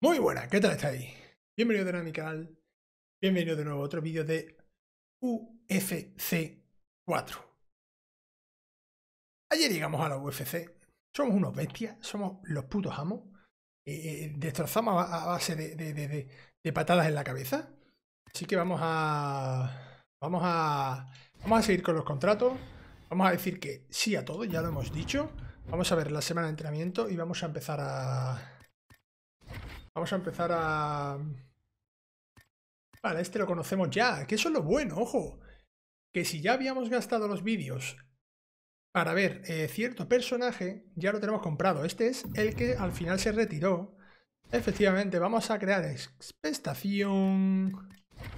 Muy buenas, ¿qué tal estáis? Bienvenido de nuevo a mi canal. Bienvenido de nuevo a otro vídeo de UFC 4. Ayer llegamos a la UFC. Somos unos bestias, somos los putos amos. Destrozamos a base de patadas en la cabeza. Así que vamos a seguir con los contratos. Vamos a decir que sí a todo, ya lo hemos dicho. Vamos a ver la semana de entrenamiento y vamos a empezar a... Vale, este lo conocemos ya, que eso es lo bueno, ojo. Que si ya habíamos gastado los vídeos para ver cierto personaje, ya lo tenemos comprado. Este es el que al final se retiró. Efectivamente, vamos a crear expectación. Un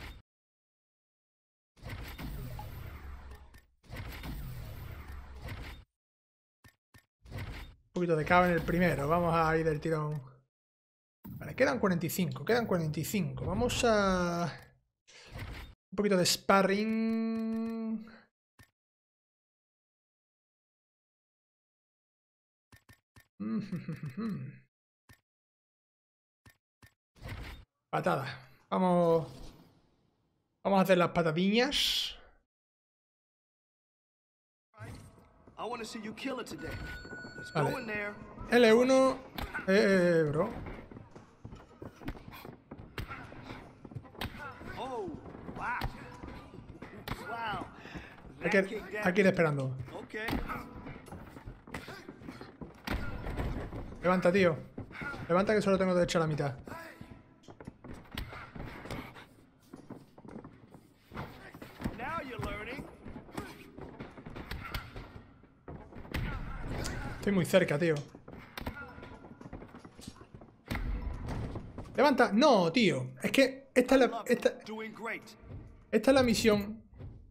poquito de caos en el primero, vamos a ir del tirón. Vale, quedan 45, quedan 45. Vamos a... Un poquito de sparring. Patada. Vamos a hacer las patadiñas. Vale. L1. Bro. Hay que ir esperando. Levanta, tío. Levanta que solo tengo derecho a la mitad. Estoy muy cerca, tío. Levanta. No, tío. Es que esta es la... Esta es la misión.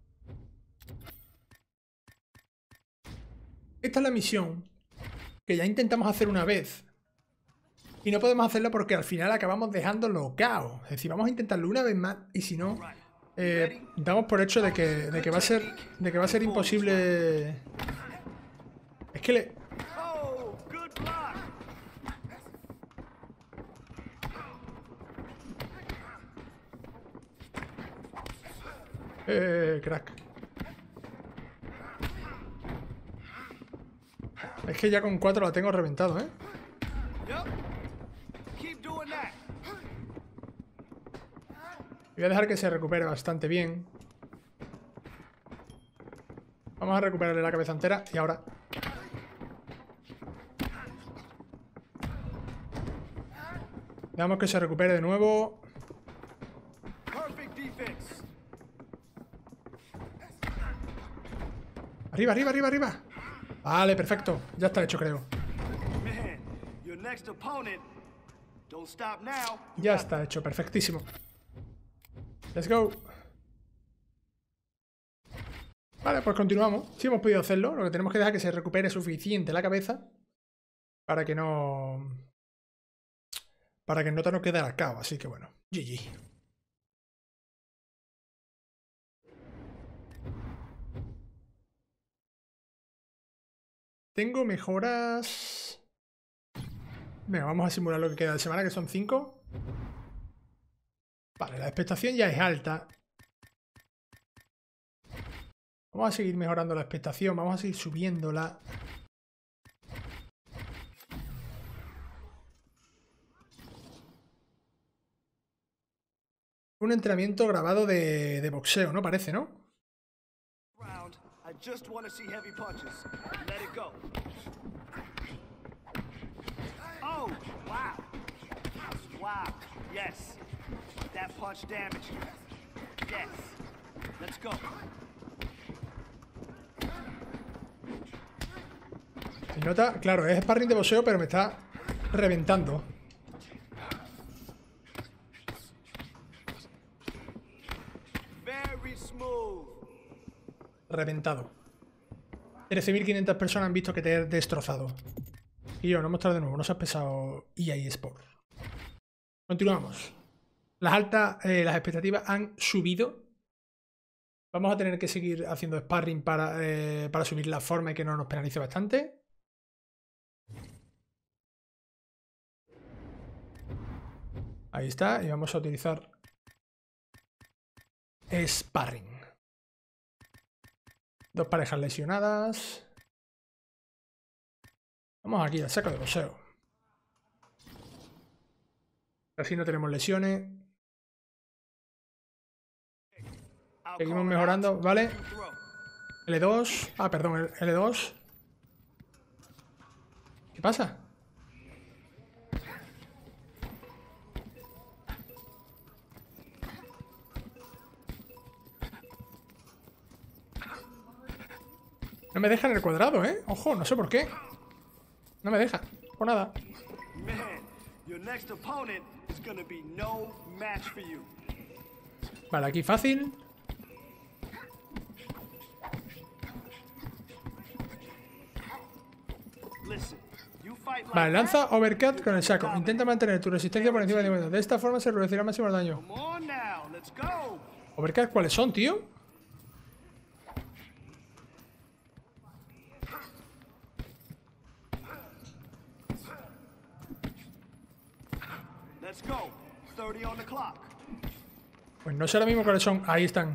Esta es la misión que ya intentamos hacer una vez. Y no podemos hacerlo porque al final acabamos dejándolo caos. Es decir, vamos a intentarlo una vez más. Y si no, damos por hecho de que va a ser imposible. Es que le... crack. Es que ya con 4 la tengo reventado, ¿eh? Voy a dejar que se recupere bastante bien. Vamos a recuperarle la cabeza entera y ahora... Dejamos que se recupere de nuevo. Arriba, arriba, arriba, arriba. Vale, perfecto. Ya está hecho, creo. Ya está hecho, perfectísimo. Let's go. Vale, pues continuamos. Sí hemos podido hacerlo. Lo que tenemos que dejar que se recupere suficiente la cabeza para que no... Para que el nota no quede al cabo. Así que bueno, GG. Tengo mejoras... Venga, vamos a simular lo que queda de semana, que son 5. Vale, la expectación ya es alta. Vamos a seguir mejorando la expectación, vamos a seguir subiéndola. Un entrenamiento grabado de boxeo, ¿no? Parece, ¿no? Se nota, claro, es sparring de boxeo, pero me está reventando. Reventado. 13.500 personas han visto que te he destrozado. Y yo, no mostrar de nuevo, no se has pesado EA Sport. Continuamos. Las expectativas han subido. Vamos a tener que seguir haciendo sparring para subir la forma y que no nos penalice bastante. Ahí está. Y vamos a utilizar sparring. 2 parejas lesionadas. Vamos aquí al saco de boxeo. Así no tenemos lesiones. Seguimos mejorando, ¿vale? L2. Ah, perdón, L2. ¿Qué pasa? No me deja en el cuadrado, ¿eh? Ojo, no sé por qué. No me deja, por nada. Vale, aquí fácil. Vale, lanza overcut con el saco. Intenta mantener tu resistencia por encima de 50. De esta forma se reducirá máximo el daño. ¿Overcut cuáles son, tío? Pues no sé ahora mismo cuáles son. Ahí están.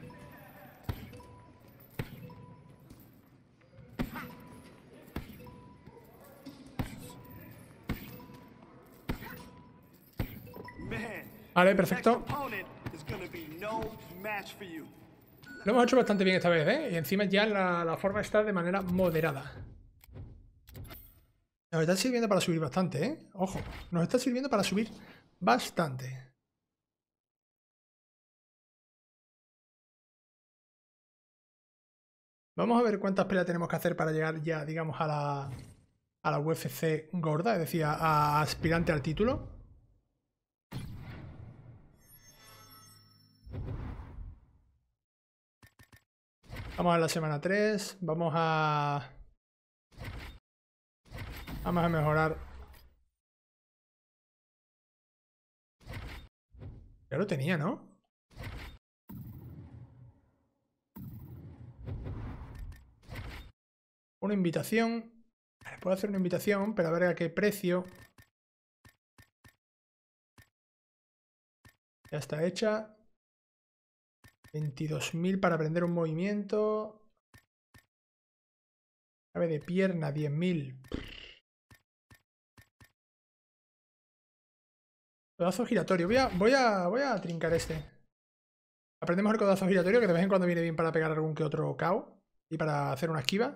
Vale, perfecto. Lo hemos hecho bastante bien esta vez, ¿eh? Y encima ya la forma está de manera moderada. Nos está sirviendo para subir bastante, ¿eh? Ojo, nos está sirviendo para subir bastante. Vamos a ver cuántas peleas tenemos que hacer para llegar ya, digamos, a la UFC gorda, es decir, a aspirante al título. Vamos a la semana 3. Vamos a mejorar. Ya lo tenía, ¿no? Una invitación. Puedo hacer una invitación, pero a ver a qué precio. Ya está hecha. 22.000 para aprender un movimiento. Llave de pierna, 10.000. Codazo giratorio. Voy a trincar este. Aprendemos el codazo giratorio, que de vez en cuando viene bien para pegar algún que otro KO. Y para hacer una esquiva.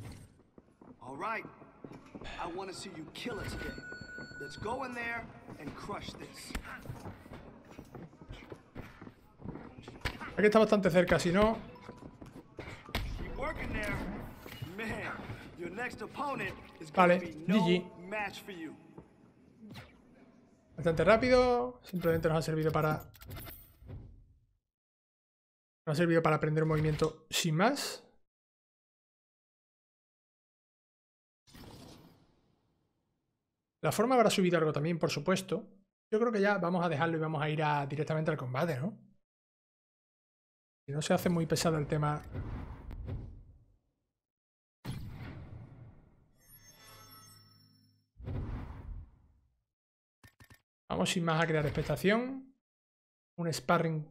Aquí está bastante cerca, si no... Vale, GG. Bastante rápido. Simplemente nos ha servido para... Nos ha servido para aprender un movimiento sin más. La forma habrá subido algo también, por supuesto. Yo creo que ya vamos a dejarlo y vamos a ir directamente al combate, ¿no? Si no se hace muy pesado el tema... Vamos sin más a crear expectación. Un sparring.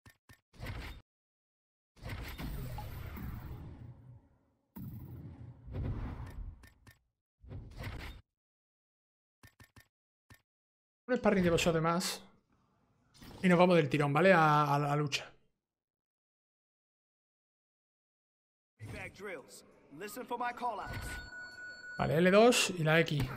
Un sparring de boxeo de más. Y nos vamos del tirón, ¿vale? A la lucha. Vale, L2 y la X.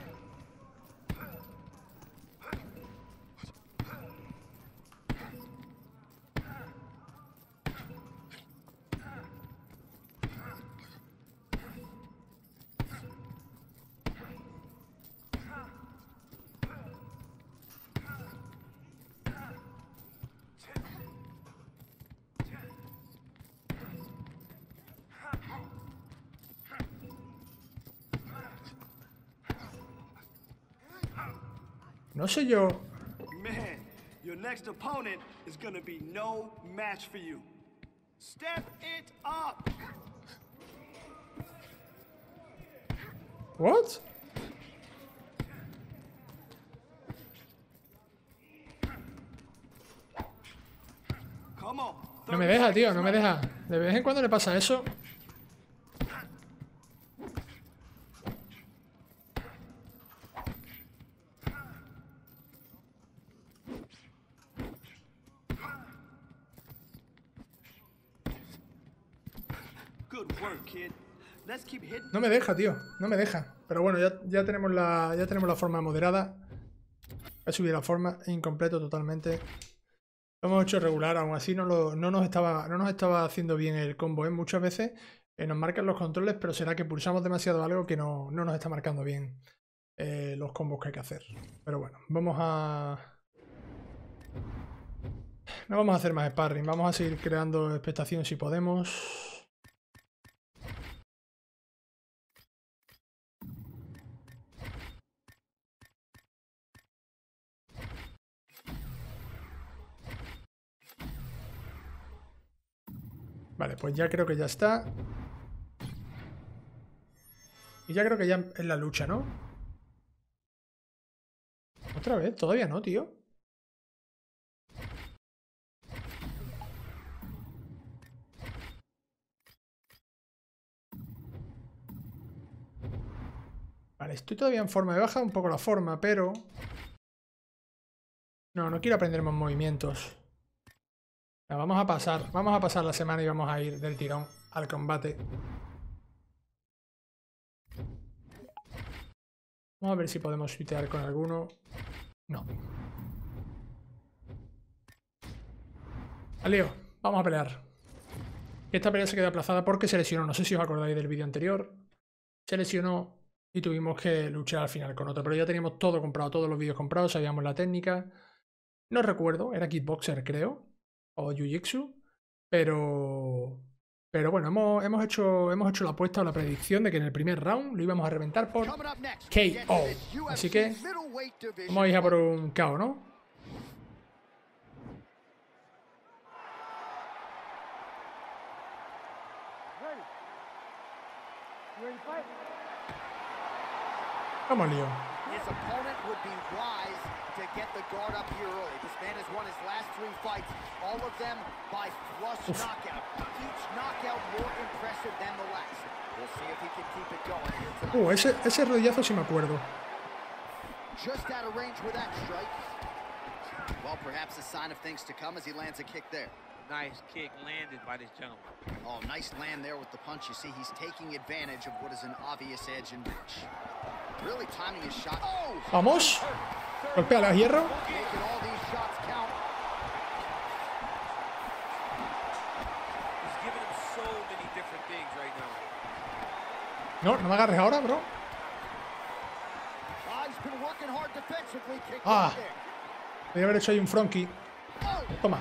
No sé yo. Man, your next opponent is gonna be no match for you. Step it up. What? No me deja, tío, no me deja. De vez en cuando le pasa eso. Good work, kid. Let's keep hitting. No me deja, tío. No me deja. Pero bueno, ya tenemos la forma moderada. He subido la forma incompleto totalmente. Lo hemos hecho regular, aún así no nos estaba haciendo bien el combo, ¿eh? Muchas veces nos marcan los controles, pero será que pulsamos demasiado algo que no nos está marcando bien los combos que hay que hacer. Pero bueno, no vamos a hacer más sparring, vamos a seguir creando expectación si podemos. Vale, pues ya creo que ya está. Y ya creo que ya es la lucha, ¿no? ¿Otra vez? Todavía no, tío. Vale, estoy todavía en forma. He bajado un poco la forma, pero... No quiero aprender más movimientos. Vamos a pasar la semana y vamos a ir del tirón al combate. Vamos a ver si podemos switear con alguno. No. Al lío, vamos a pelear. Esta pelea se quedó aplazada porque se lesionó. No sé si os acordáis del vídeo anterior. Se lesionó y tuvimos que luchar al final con otro. Pero ya teníamos todo comprado, todos los vídeos comprados, sabíamos la técnica. No recuerdo, era Kickboxer creo. O Jiu-Jitsu. Pero bueno, hemos hecho la apuesta o la predicción de que en el primer round lo íbamos a reventar por KO. Así que vamos a ir a por un KO, ¿no? Vamos, lío. To get the guard up here early. This man has won his last 3 fights, all of them by flush knockout. Each knockout more impressive than the last. We'll see if he can keep it going here tonight. Ese rodillazo sí me acuerdo. Just out of range with that strike. Well, perhaps a sign of things to come as he lands a kick there. Nice kick landed by this gentleman. Oh, nice land there with the punch. You see, he's taking advantage of what is an obvious edge and reach. Really timing his shot. Oh! Vamos. Golpea a hierro. No me agarres ahora, bro. Ah. Podría haber hecho ahí un fronky. Toma.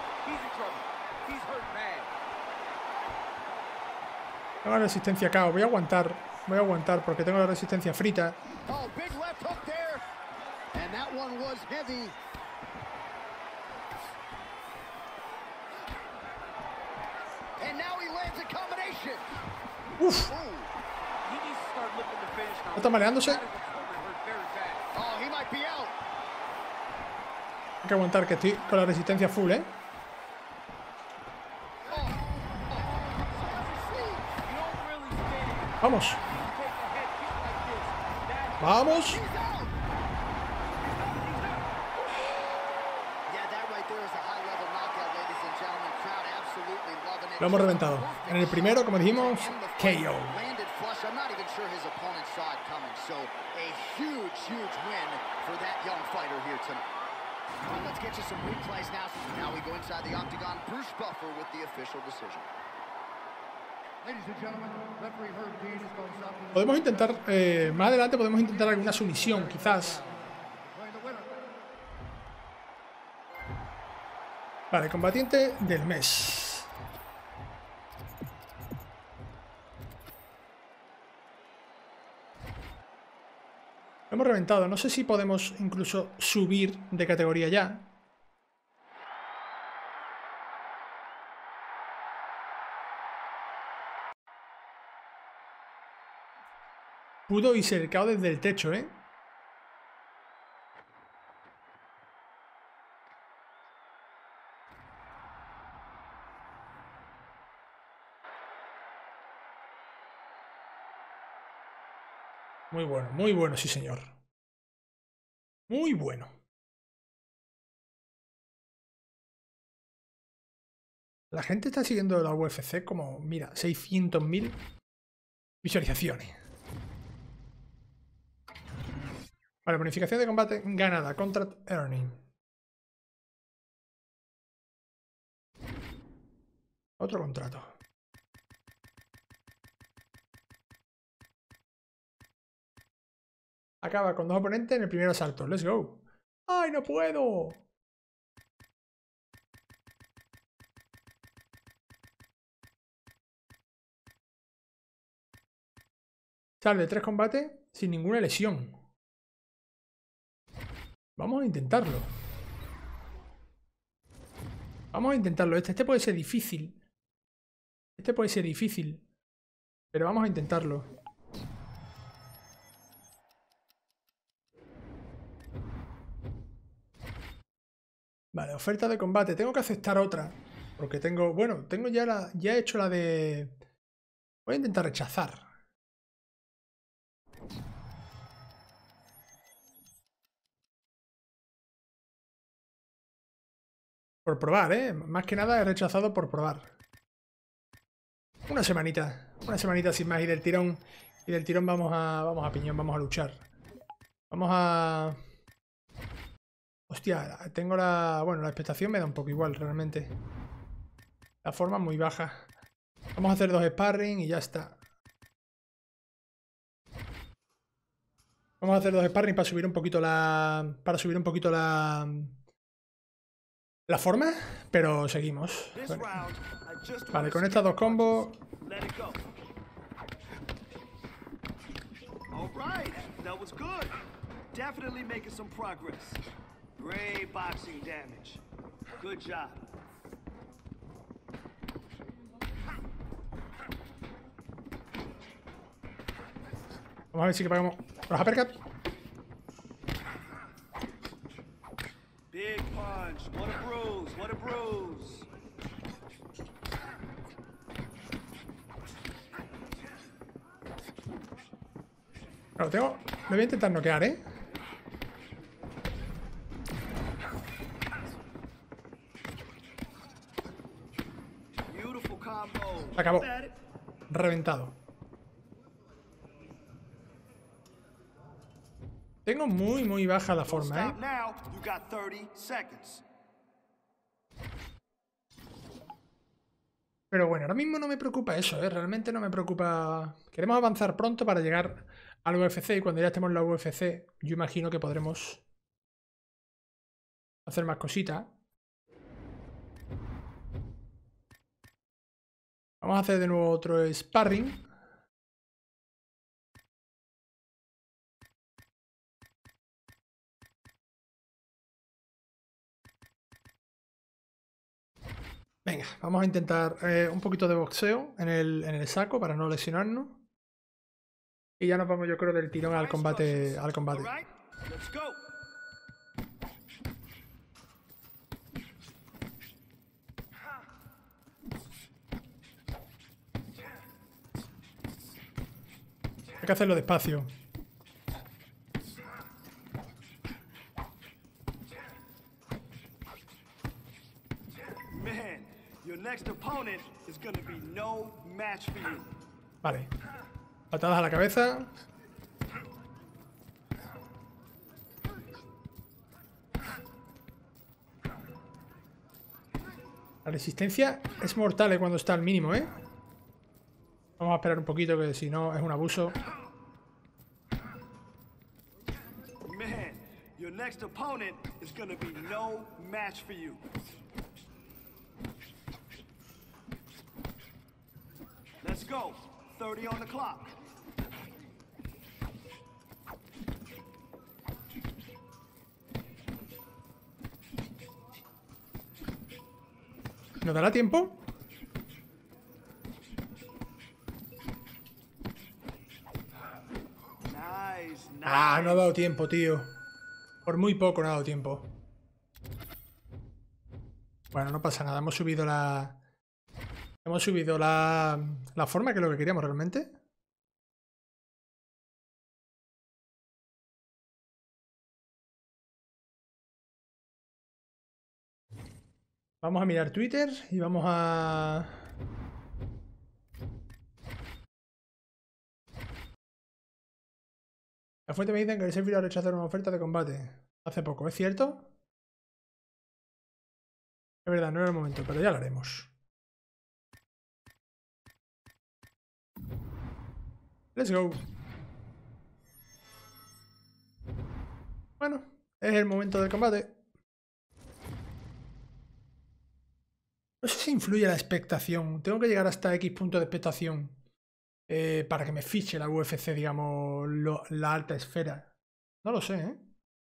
Tengo la resistencia KO. Voy a aguantar porque tengo la resistencia frita. One was heavy. And now he lands a combination. Uf. ¿No está mareándose? Oh, he might be out. Hay que aguantar que estoy con la resistencia full, ¿eh? Vamos. Vamos. Lo hemos reventado. En el primero, como dijimos, KO. Podemos intentar, más adelante podemos intentar alguna sumisión, quizás. Vale, combatiente del mes. Lo hemos reventado. No sé si podemos incluso subir de categoría ya. Pudo y cercado desde el techo, ¿eh? Muy bueno, sí señor. Muy bueno. La gente está siguiendo la UFC como, mira, 600.000 visualizaciones. Vale, bonificación de combate ganada. Contract earning. Otro contrato. Acaba con 2 oponentes en el primer asalto. Let's go. ¡Ay, no puedo! Sale de 3 combates sin ninguna lesión. Vamos a intentarlo. Vamos a intentarlo. Este puede ser difícil. Este puede ser difícil. Pero vamos a intentarlo. Vale, oferta de combate. Tengo que aceptar otra. Porque tengo... Bueno, tengo ya la... Ya he hecho la de... Voy a intentar rechazar. Por probar, ¿eh? Más que nada he rechazado por probar. Una semanita sin más y del tirón vamos a piñón, vamos a luchar. Vamos a... Hostia, tengo la... Bueno, la expectación me da un poco igual realmente. La forma es muy baja. Vamos a hacer 2 sparring y ya está. Vamos a hacer 2 sparring para subir un poquito la... La forma, pero seguimos. Vale, con estas 2 combos. Definitely making some progress. Great boxing damage. Good job. Vamos a ver si que pagamos los uppercut. Big punch. What a bruise. What a bruise. Claro, tengo... Me voy a intentar noquear, ¿eh? Beautiful combo. Acabó. Reventado. Tengo muy baja la forma, ¿eh? Now, you got 30 seconds. Pero bueno, ahora mismo no me preocupa eso, ¿eh? Realmente no me preocupa... Queremos avanzar pronto para llegar al UFC y cuando ya estemos en la UFC yo imagino que podremos hacer más cositas. Vamos a hacer de nuevo otro sparring. Venga, vamos a intentar un poquito de boxeo en el saco para no lesionarnos. Y ya nos vamos, yo creo, del tirón al combate. Hay que hacerlo despacio. Man, your next opponent is going to be no match for you. Vale. Patadas a la cabeza. La resistencia es mortal cuando está al mínimo, ¿eh? Vamos a esperar un poquito que si no es un abuso. Man, your next opponent is going to be no match for you. Let's go. 30 on the clock. ¿Nos dará tiempo? Ah, no ha dado tiempo, tío. Por muy poco no ha dado tiempo. Bueno, no pasa nada. Hemos subido la... la forma, que es lo que queríamos realmente. Vamos a mirar Twitter y vamos a... La fuente me dice que el servidor ha rechazado una oferta de combate hace poco. ¿Es cierto? Es verdad, no era el momento, pero ya lo haremos. Let's go. Bueno, es el momento del combate. No sé si influye la expectación. Tengo que llegar hasta X punto de expectación para que me fiche la UFC, digamos, la alta esfera. No lo sé, ¿eh?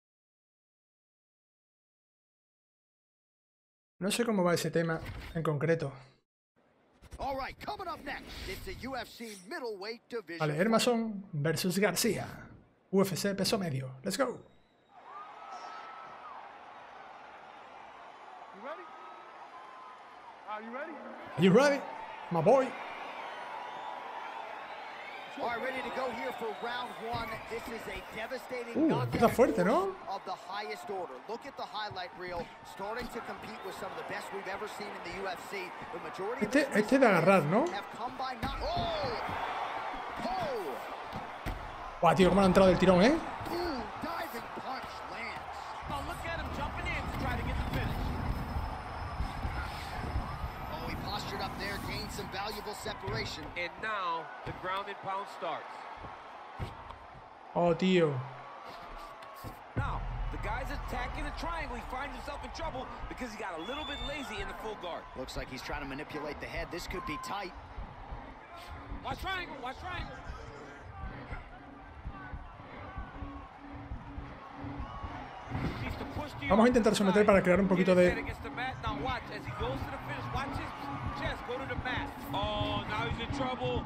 No sé cómo va ese tema en concreto. Vale, Hermason versus García. UFC peso medio. Let's go. Are you ready? My boy. All right, ready to go here for round one. This is a devastating empieza fuerte, ¿no? Of the highest order. Look at the highlight reel. Starting to compete with some of the best we've ever seen in the UFC. The majority of este de agarrar, ¿no? Guau, tío, cómo ha entrado del tirón, ¿eh? Some valuable separation. And now the ground and pound starts. Oh, tío. Now the guy's attacking the triangle. He finds himself in trouble because he got a little bit lazy in the full guard. Looks like he's trying to manipulate the head. This could be tight. Watch triangle. Watch triangle. Vamos a intentar someter para crear un poquito de... Oh, now he's in trouble.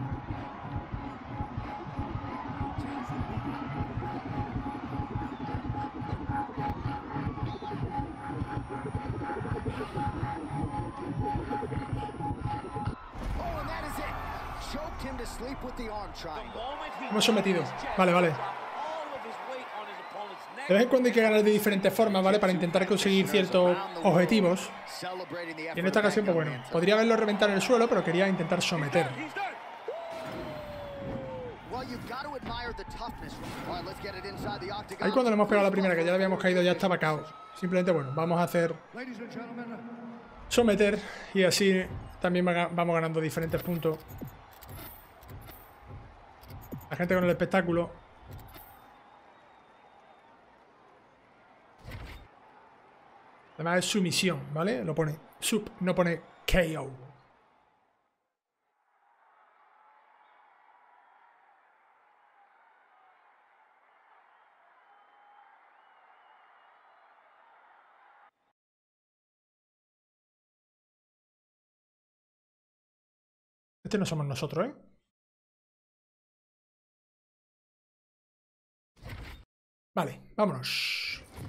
Oh, and that is it. Choked him to sleep with the arm triangle. Hemos sometido. Vale, vale. De vez en cuando hay que ganar de diferentes formas, ¿vale? Para intentar conseguir ciertos objetivos. Y en esta ocasión, pues bueno, podría haberlo reventado en el suelo, pero quería intentar someter. Ahí cuando le hemos pegado la primera, que ya le habíamos caído, ya estaba KO. Simplemente, bueno, vamos a hacer someter y así también vamos ganando diferentes puntos. La gente con el espectáculo. Además es sumisión, ¿vale? Lo pone sub, no pone KO. Este no somos nosotros, ¿eh? Vale, vámonos.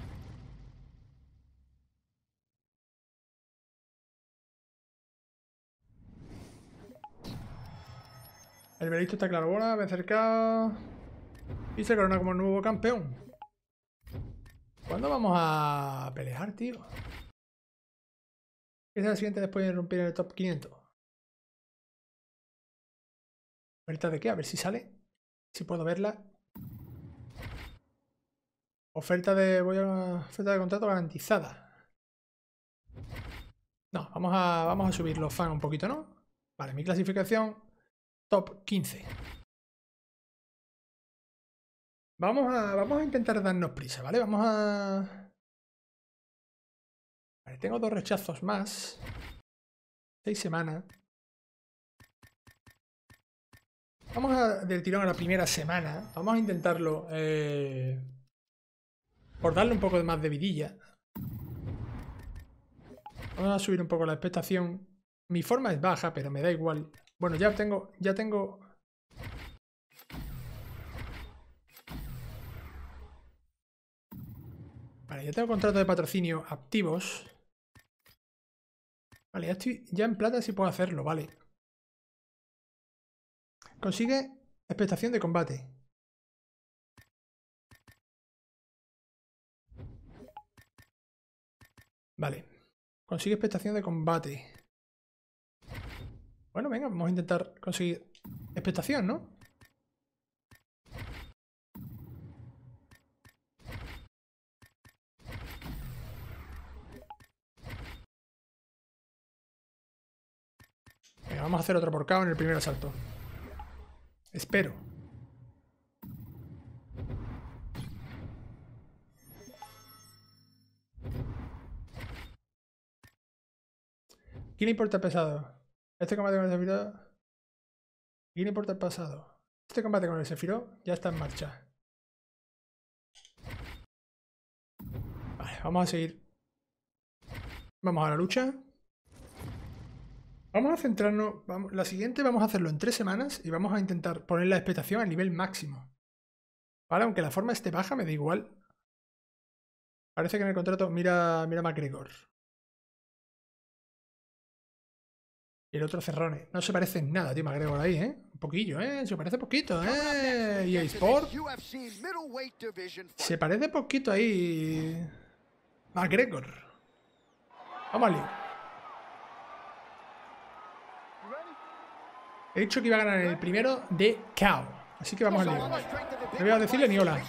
El veredicto está claro. Ahora me he acercado y se corona como nuevo campeón. ¿Cuándo vamos a pelear, tío? ¿Qué es la siguiente después de romper el top 500? ¿Oferta de qué? A ver si sale. Si puedo verla. Oferta de contrato garantizada. No, vamos a subir los fans un poquito, ¿no? Vale, mi clasificación top 15. Vamos a intentar darnos prisa, ¿vale? Vale, tengo 2 rechazos más. 6 semanas. Vamos del tirón a la primera semana. Vamos a intentarlo por darle un poco más de vidilla. Vamos a subir un poco la expectación. Mi forma es baja, pero me da igual. Bueno, ya tengo... Vale, ya tengo contratos de patrocinio activos. Vale, ya estoy ya en plata si puedo hacerlo, vale. Consigue expectación de combate. Vale. Consigue expectación de combate. Bueno, venga, vamos a intentar conseguir expectación, ¿no? Venga, vamos a hacer otro por KO en el primer asalto. Espero. ¿Quién importa el pesado? Este combate con el Sephiroth. ¿Quién importa el pasado? Este combate con el Sephiroth ya está en marcha. Vale, vamos a seguir. Vamos a la lucha. Vamos a centrarnos. La siguiente vamos a hacerlo en 3 semanas y vamos a intentar poner la expectación al nivel máximo. Vale, aunque la forma esté baja, me da igual. Parece que en el contrato. Mira McGregor. Y el otro Cerrone. No se parece en nada, tío, McGregor ahí, ¿eh? Un poquillo, ¿eh? Se parece poquito, ¿eh? Y eSport. Se parece poquito ahí. McGregor. Vamos al lío. He dicho que iba a ganar el primero de KO. Así que vamos al lío. No voy a decirle ni hola.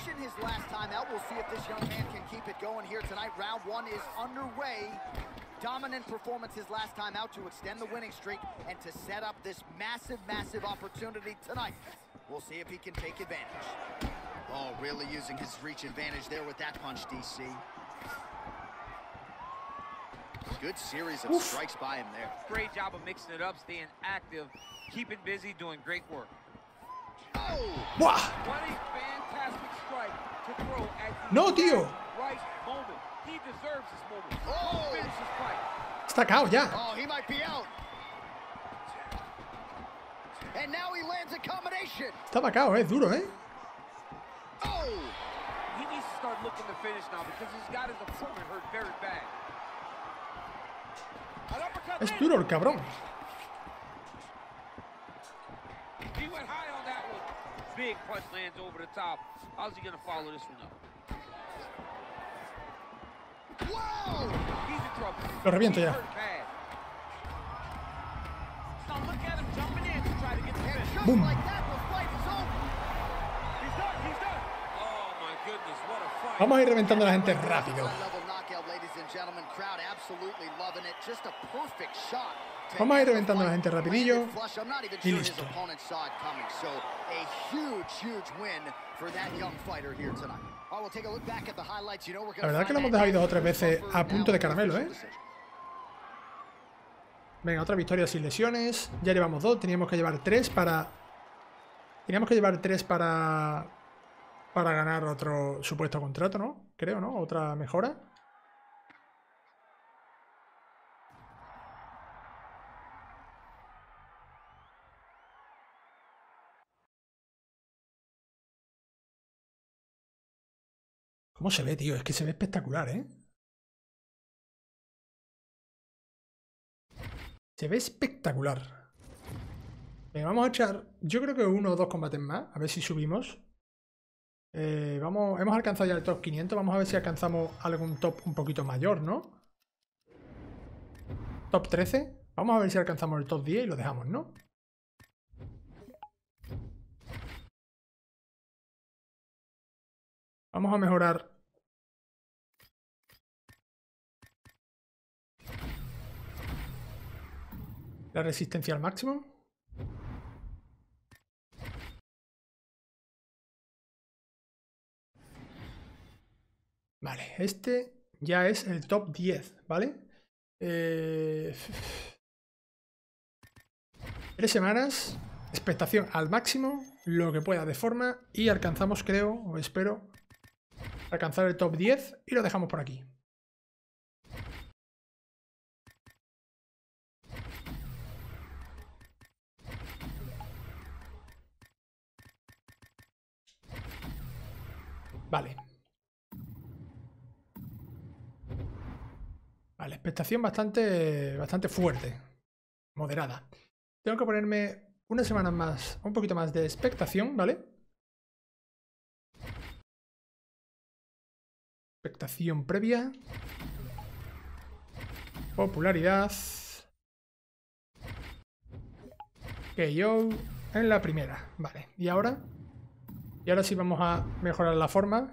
Dominant performance his last time out to extend the winning streak and to set up this massive opportunity tonight. We'll see if he can take advantage. Oh, really using his reach advantage there with that punch, DC. Good series of strikes by him there. Great job of mixing it up, staying active, keeping busy, doing great work. Oh! ¡Buah! What a fantastic strike to throw at the ¡No, tío! right moment. He deserves this moment. Oh! Finish his fight. Está KO ya. Oh, he might be out. And now he lands a combination. Estaba KO, es duro, ¿eh? Oh! He needs to start looking to finish now because he's got his opponent hurt very bad. Es duro el cabrón. He went high on that one. Big punch lands over the top. How's he going to follow this one up? Whoa! He's in trouble. Lo reviento He's ya. hurt bad. Now look at him jumping in to try to get the And finish. just Boom. like that, the fight is over. He's done. He's done. Oh my goodness, what a fight. Vamos a ir reventando a la gente rápido. High-level knockout, ladies and gentlemen. Crowd absolutely loving it. Just a perfect shot. Vamos a ir reventando a la gente rapidillo. Flush. I'm not even Y sure his listo. opponent saw it coming. So a huge win for that young fighter here tonight. Oh, we'll take a look back at the highlights. You know we're La going verdad que lo hemos dejado ir 2 o 3 veces a punto de caramelo, ¿eh? Venga, otra victoria sin lesiones. Ya llevamos 2. Teníamos que llevar 3 para... Para ganar otro supuesto contrato, ¿no? Creo, ¿no? Otra mejora. ¿Cómo se ve, tío? Es que se ve espectacular, ¿eh? Se ve espectacular. Venga, vamos a echar... Yo creo que 1 o 2 combates más. A ver si subimos. Hemos alcanzado ya el top 500. Vamos a ver si alcanzamos algún top un poquito mayor, ¿no? Top 13. Vamos a ver si alcanzamos el top 10 y lo dejamos, ¿no? Vamos a mejorar. La resistencia al máximo. Vale, este ya es el top 10, ¿vale? 3 semanas, expectación al máximo, lo que pueda de forma, y alcanzamos, creo, o espero, alcanzar el top 10 y lo dejamos por aquí. Vale. Vale, expectación bastante fuerte. Moderada. Tengo que ponerme unas semanas más, un poquito más de expectación, ¿vale? Expectación previa. Popularidad. KO en la primera. Vale, ¿y ahora? Y ahora sí vamos a mejorar la forma.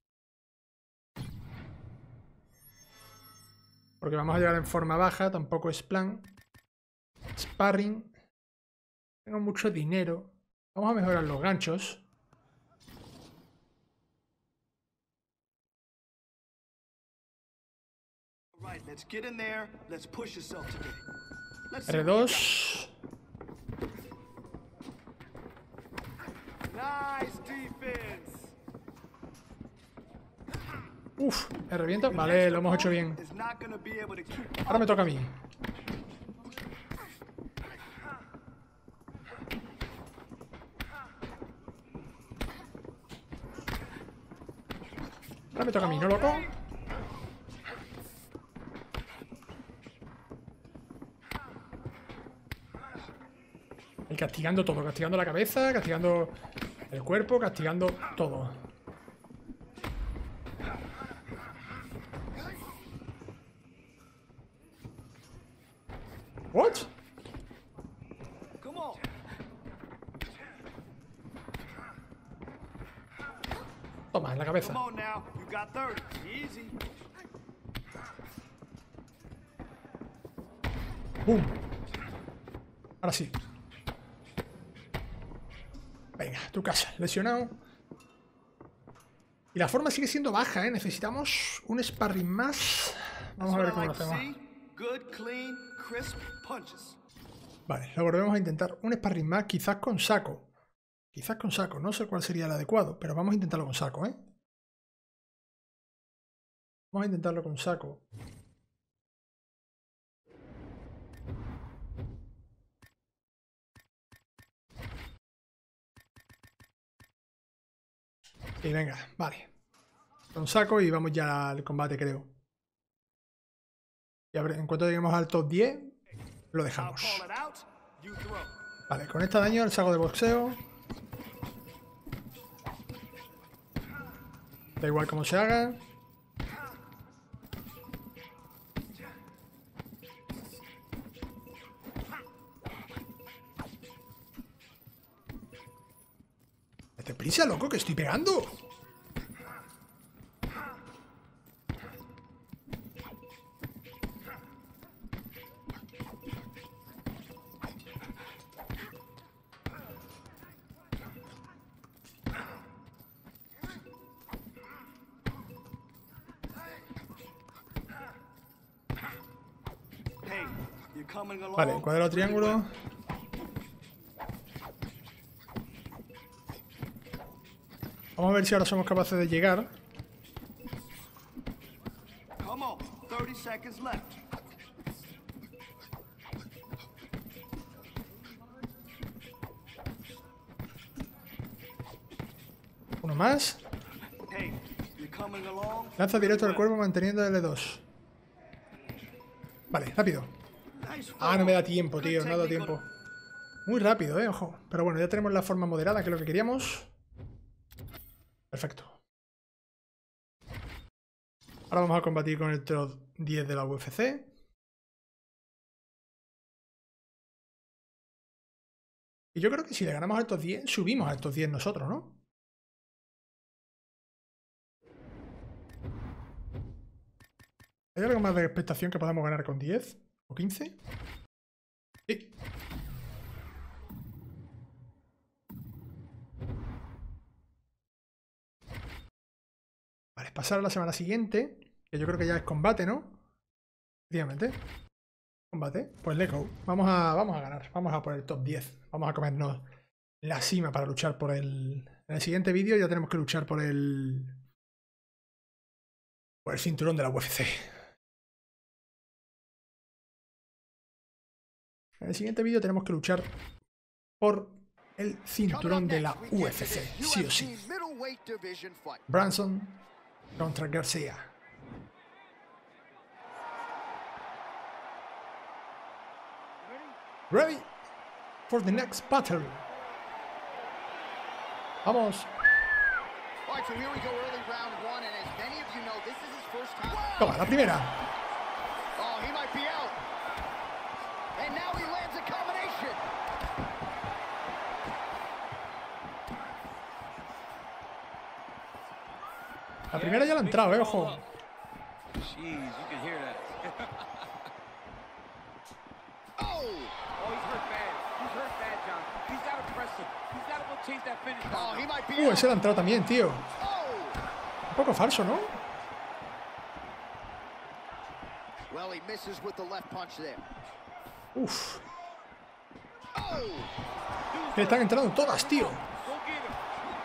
Porque vamos a llegar en forma baja, tampoco es plan. Sparring. Tengo mucho dinero. Vamos a mejorar los ganchos. Right, let's get in there. Let's push yourself today. Let's see what R2. you got. Nice defense. Uf, ¿me revienta? Vale, lo hemos hecho bien. Is not gonna be able to keep Ahora me toca a mí. Ahora me toca a mí, ¿no, loco? Y castigando todo, castigando la cabeza, castigando el cuerpo, castigando todo. ¿What? Come on. Toma, en la cabeza. Come on now. You got 30. Easy. ¡Bum! Ahora sí. Venga, tu casa, lesionado. Y la forma sigue siendo baja, ¿eh? Necesitamos un sparring más. Vamos a ver cómo lo hacemos. Good, clean, crisp punches. Vale, lo volvemos a intentar. Un sparring más, quizás con saco. Quizás con saco. No sé cuál sería el adecuado, pero vamos a intentarlo con saco, ¿eh? Vamos a intentarlo con saco. Y venga, vale. Con saco y vamos ya al combate, creo. Y a ver, en cuanto lleguemos al top 10, lo dejamos. Vale, con este daño el saco de boxeo. Da igual cómo se haga. ¡Date prisa, loco, que estoy pegando! Vale, cuadrado triángulo. Vamos a ver si ahora somos capaces de llegar. Uno más. Lanza directo al cuerpo manteniendo L2. Vale, rápido. Ah, no me da tiempo, tío, no da tiempo. Muy rápido, ojo. Pero bueno, ya tenemos la forma moderada, que es lo que queríamos. Perfecto. Ahora vamos a combatir con el top 10 de la UFC. Y yo creo que si le ganamos a estos 10, subimos a estos 10 nosotros, ¿no? ¿Hay algo más de expectación que podamos ganar con 10? ¿O 15? Sí. Vale, pasar a la semana siguiente, que yo creo que ya es combate, ¿no? Efectivamente. Combate. Pues let's go. Vamos a ganar. Vamos a por el top 10. Vamos a comernos la cima para luchar por el... En el siguiente vídeo ya tenemos que luchar por el... Por el cinturón de la UFC. En el siguiente vídeo tenemos que luchar por el cinturón de la UFC, sí o sí. Brunson contra García. Ready for the next battle. Vamos. Toma, la primera. Oh, he might be out. And now he lands a combination. La primera ya la ha entrado, ojo. Jeez, you can hear that. Oh! Oh, he's hurt bad. He's hurt bad, John. He's got to press him. He's got to go chase that finish. Oh, he might be out. Ese la ha entrado también, tío. Oh! Un poco falso, ¿no? Well, he misses with the left punch there. Uf. Oh! Le están entrando todas, tío. Go get him.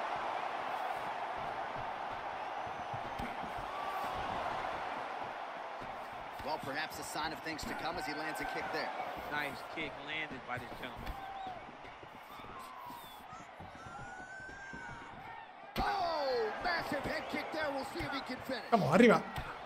Well, perhaps a sign of things to come as he lands a kick there. Nice kick landed by this gentleman. Oh! Massive head kick there. We'll see if he can finish. Vamos, arriba.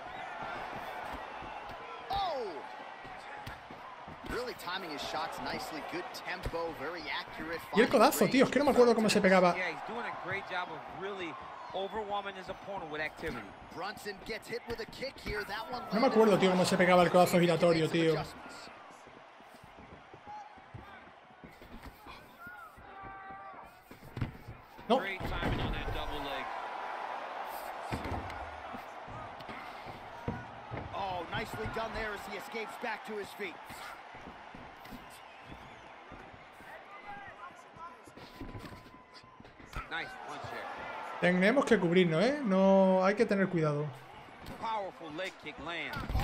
Oh! Really timing his shots nicely. Good tempo, very accurate. Y el codazo, tío. Es que no me acuerdo cómo se pegaba. Yeah, he's doing a great job of really overwhelming his opponent with activity. Brunson gets hit with a kick here. That one No me acuerdo, tío, cómo se pegaba el codazo giratorio, tío. No. Great timing on that double leg. Oh, nicely done there as he escapes back to his feet. Nice punch there. Tenemos que cubrirnos, ¿eh? No, hay que tener cuidado. Powerful leg kick lands. You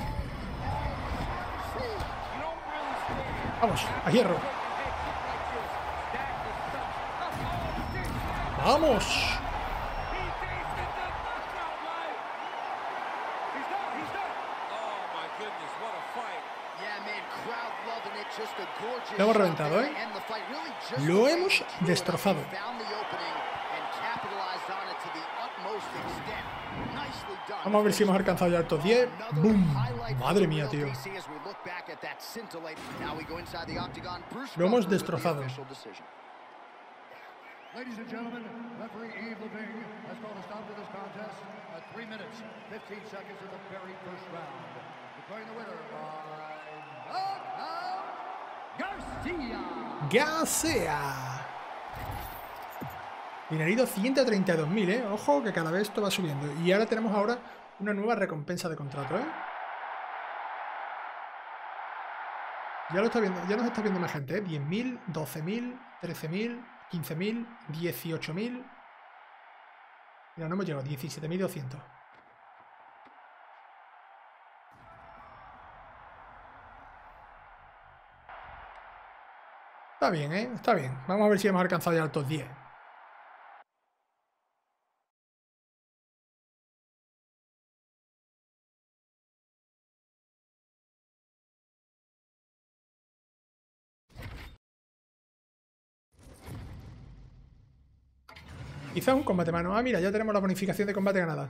don't really stand. Vamos, a hierro. Take a head kick like this. That is tough. Vamos. He tasted the knockout life. He's done. He's done. Oh my goodness, what a fight. Yeah, man, crowd loving it. Just a gorgeous Lo hemos shot reventado, there ¿eh? to end the fight. Really just Lo the way hemos he drew it. destrozado. He found the opening and capitalized on it to the utmost extent. Nicely done. Vamos a ver si hemos alcanzado ya el top 10. ¡Bum! Madre mía, tío. Lo hemos destrozado. Ladies and gentlemen, referee Yves Levine has called a stop to this contest at 3 minutes, 15 seconds of the very first round. Declaring the winner by knockout, Garcia. Garcia. Dinerito 132.000, ¿eh? Ojo que cada vez esto va subiendo. Y ahora tenemos una nueva recompensa de contrato, ¿eh? Ya lo está viendo, ya nos está viendo más gente, ¿eh? 10.000, 12.000, 13.000, 15.000, 18.000. Mira, no hemos llegado, 17.200. Está bien, ¿eh? Está bien. Vamos a ver si hemos alcanzado ya el top 10. Quizás un combate mano. Ah, mira, ya tenemos la bonificación de combate ganada.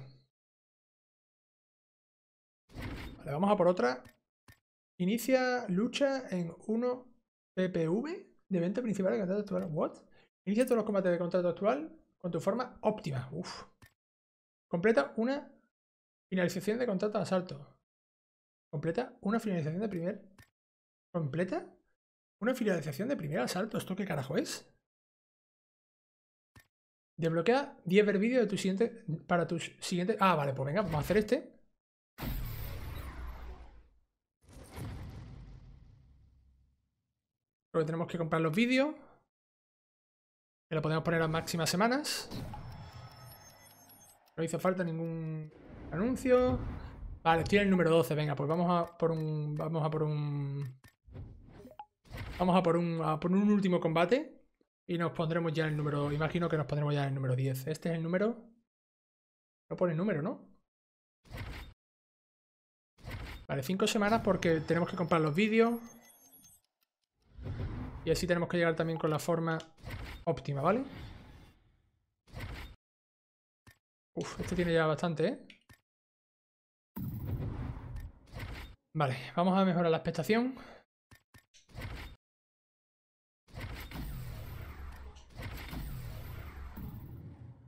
Vale, vamos a por otra. Inicia lucha en 1 PPV de evento principal de contrato actual. ¿What? Inicia todos los combates de contrato actual con tu forma óptima. Uf. Completa una finalización de contrato de asalto. Completa una finalización de primer. Completa una finalización de primer asalto. ¿Esto qué carajo es? Desbloquea 10 ver vídeos de tu siguiente. Para tus siguientes. Ah, vale, pues venga, vamos a hacer este. Luego tenemos que comprar los vídeos. Que lo podemos poner a máximas semanas. No hizo falta ningún anuncio. Vale, estoy en el número 12. Venga, pues vamos a por un. Vamos a por un. Vamos a por un último combate. Y nos pondremos ya en el número. Imagino que nos pondremos ya en el número 10. Este es el número. No pone número, ¿no? Vale, 5 semanas porque tenemos que comprar los vídeos. Y así tenemos que llegar también con la forma óptima, ¿vale? Uf, este tiene ya bastante, ¿eh? Vale, vamos a mejorar la expectación.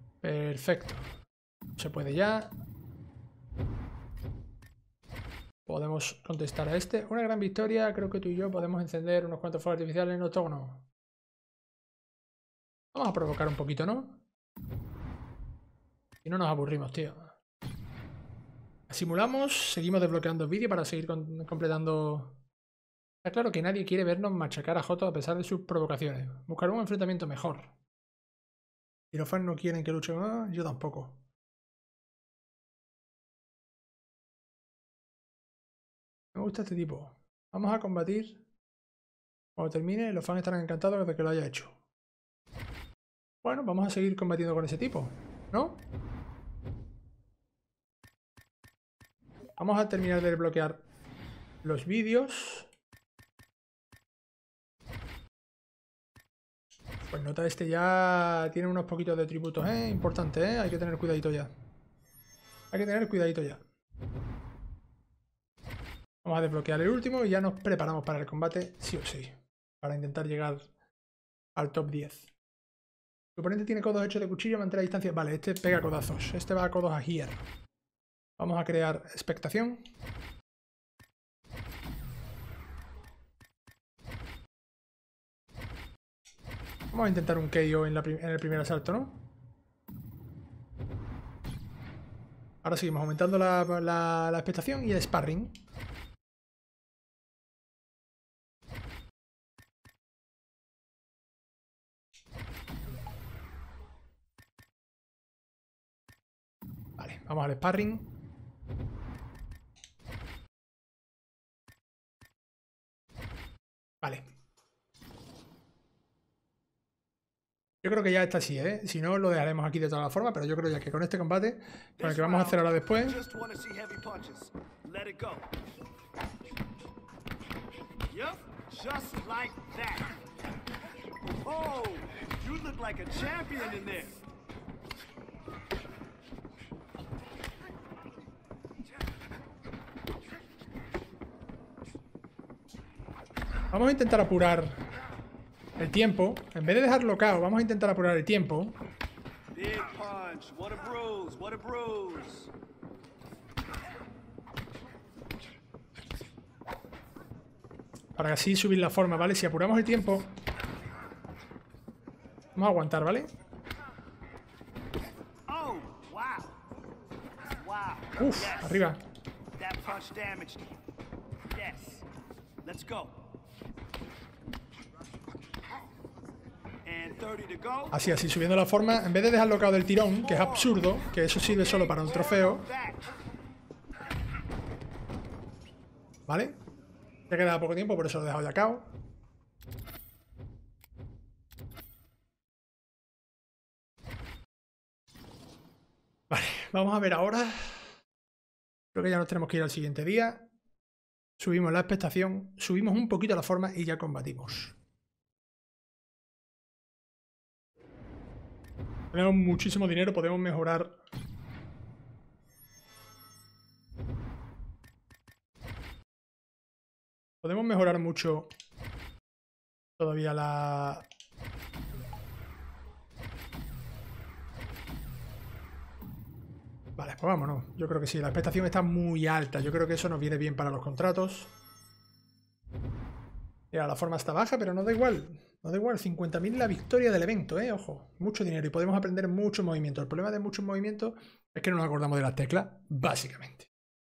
Perfecto. Se puede ya. podemos contestar a este. Una gran victoria. Creo que tú y yo podemos encender unos cuantos fuegos artificiales en el octógono. Vamos a provocar un poquito, ¿no? Y no nos aburrimos, tío. Simulamos, seguimos desbloqueando el vídeo para seguir completando. Está claro que nadie quiere vernos machacar a Joto a pesar de sus provocaciones. Buscar un enfrentamiento mejor. Y los fans no quieren que luchen. Yo tampoco. Me gusta este tipo. Vamos a combatir. Cuando termine, los fans estarán encantados de que lo haya hecho. Bueno, vamos a seguir combatiendo con ese tipo, ¿no? Vamos a terminar de desbloquear los vídeos. Pues nota, este ya tiene unos poquitos de tributos, importante, hay que tener cuidadito ya. Hay que tener cuidadito ya. Vamos a desbloquear el último y ya nos preparamos para el combate, sí o sí. Para intentar llegar al top 10. El oponente tiene codos hechos de cuchillo, mantén la distancia. Vale, este pega codazos. Este va a codos a here. Vamos a crear expectación. Vamos a intentar un KO en el primer asalto, ¿no? Ahora seguimos aumentando la expectación y el sparring. Vale, vamos al sparring. Vale. Yo creo que ya está así, ¿eh? Si no, lo dejaremos aquí de todas las formas, pero yo creo ya que con este combate, con el que vamos a hacer ahora después... Vamos a intentar apurar el tiempo. En vez de dejarlo cao, vamos a intentar apurar el tiempo. Para así subir la forma, ¿vale? Si apuramos el tiempo... Vamos a aguantar, ¿vale? Uf, arriba. Así, así, subiendo la forma. En vez de dejarlo cao del tirón, que es absurdo, que eso sirve solo para un trofeo. ¿Vale? Ya queda poco tiempo, por eso lo he dejado ya cao. Vale, vamos a ver ahora. Creo que ya nos tenemos que ir al siguiente día. Subimos la expectación, subimos un poquito la forma y ya combatimos. Tenemos muchísimo dinero, podemos mejorar. Podemos mejorar mucho todavía la... Vale, pues vámonos. Yo creo que sí, la expectación está muy alta. Yo creo que eso nos viene bien para los contratos. Mira, la forma está baja, pero no da igual. No da igual, 50.000 la victoria del evento, ojo. Mucho dinero y podemos aprender mucho movimiento. El problema de muchos movimientos es que no nos acordamos de las teclas, básicamente.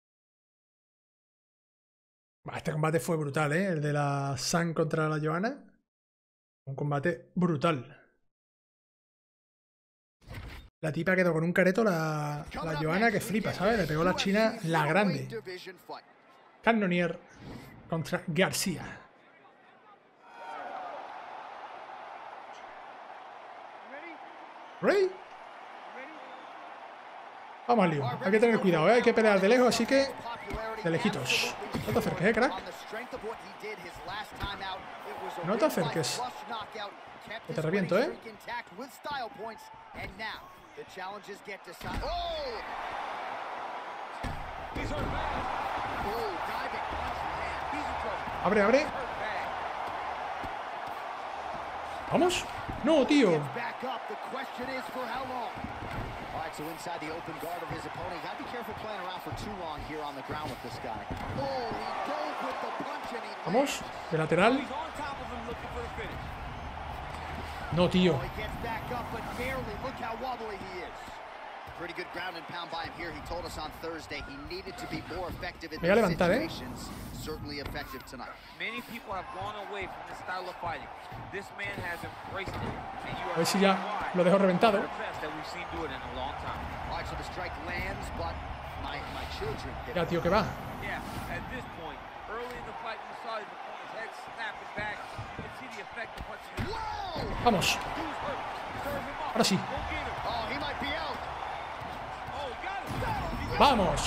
Este combate fue brutal, el de la San contra la Johanna. Un combate brutal. La tipa quedó con un careto, la Johanna, que flipa, ¿sabes? Le pegó la china, la grande. Cannonier contra García. ¿Ready? Vamos al lío. Hay que tener cuidado, Hay que pelear de lejos, así que... De lejitos. No te acerques, crack. No te acerques. Que te reviento, Abre, abre. ¿Vamos? No, tío. All right, so inside the open guard of his opponent. Got to be careful playing around for too long here on the ground with this guy. Oh, he dove with the punch and he Vamos, de lateral. He's on top of him looking for the finish. No, tío. Oh, he gets back up, but barely. Look how wobbly he is. Pretty good ground and pound by him here. He told us on Thursday he needed to be more effective in Me voy a these levantar, situations. Certainly effective tonight. Many people have gone away from this style of fighting. This man has embraced it. And you A are ver si ya lo dejo reventado. the best that we've seen do it in a long time. All right, so the strike lands, but my children hit Ya, it. tío, que va. Yeah, at this point, early in the fight, you saw his opponent's head snap it back. You can see the effect of punching. Whoa! Vamos. Who's hurt? Serve him up. Ahora sí. Go get him. Oh, he might be out. Oh, he got him. He got him. Vamos.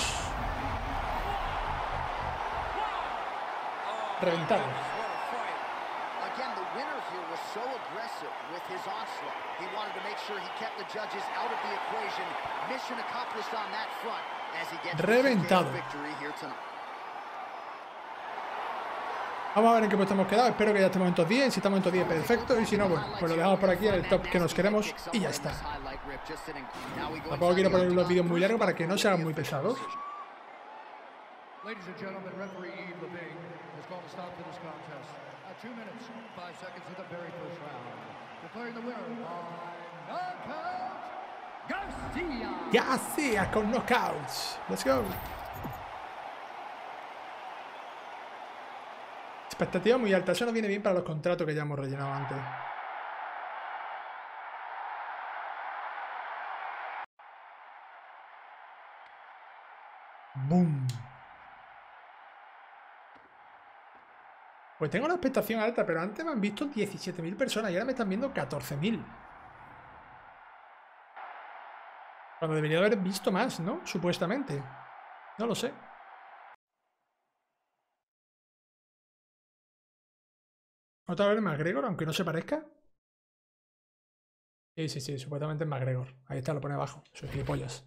Oh, Reventado. what a fight. Again, the winner here was so aggressive with his onslaught. He wanted to make sure he kept the judges out of the equation. Mission accomplished on that front as he gets Reventado. the victory here tonight. Vamos a ver en qué puesto hemos quedado. Espero que ya estemos en top 10. Si estamos en top 10, perfecto. Y si no, bueno, pues lo dejamos por aquí en el top que nos queremos y ya está. Tampoco quiero poner los vídeos muy largos para que no se hagan muy pesados. Ladies and gentlemen, referee Yves Levine has called a stop to this contest at 2 minutes, 5 seconds of the very first round. Declaring the winner by knockout, Garcia. Ya sea con knockouts. Let's go. Expectativa muy alta. Eso nos viene bien para los contratos que ya hemos rellenado antes. Boom. Pues tengo una expectación alta, pero antes me han visto 17.000 personas y ahora me están viendo 14.000. Cuando debería haber visto más, ¿no? Supuestamente. No lo sé. ¿Otra vez McGregor, aunque no se parezca? Sí, sí, sí, supuestamente es McGregor. Ahí está, lo pone abajo. Soy gilipollas.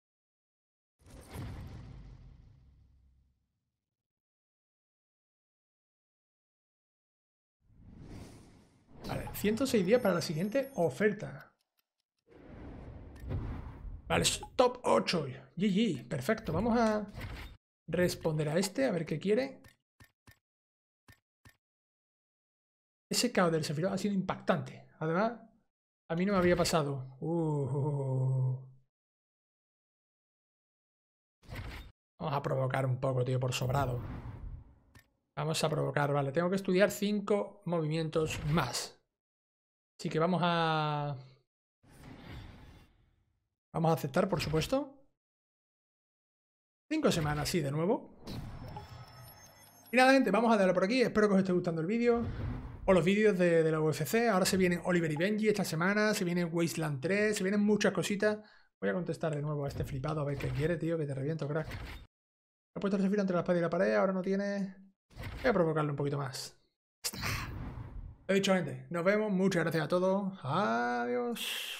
Vale, 106 días para la siguiente oferta. Vale, top 8. GG, perfecto. Vamos a responder a este, a ver qué quiere. Ese KO del Sephiroth ha sido impactante. Además, a mí no me había pasado. Vamos a provocar un poco, tío, por sobrado. Vamos a provocar, vale. Tengo que estudiar 5 movimientos más. Así que vamos a... Vamos a aceptar, por supuesto. 5 semanas, sí, de nuevo. Y nada, gente, vamos a darle por aquí. Espero que os esté gustando el vídeo. O los vídeos de la UFC. Ahora se vienen Oliver y Benji esta semana. Se viene Wasteland 3. Se vienen muchas cositas. Voy a contestar de nuevo a este flipado. A ver qué quiere, tío. Que te reviento, crack. He puesto el Sephiroth entre la espada y la pared. Ahora no tiene... Voy a provocarle un poquito más. Lo he dicho, gente. Nos vemos. Muchas gracias a todos. Adiós.